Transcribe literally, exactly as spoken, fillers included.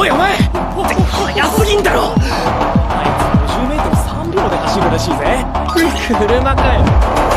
おいお前、速すぎんだろ。あいつごじゅうメートルさんびょうで走るらしいぜ。車かよ。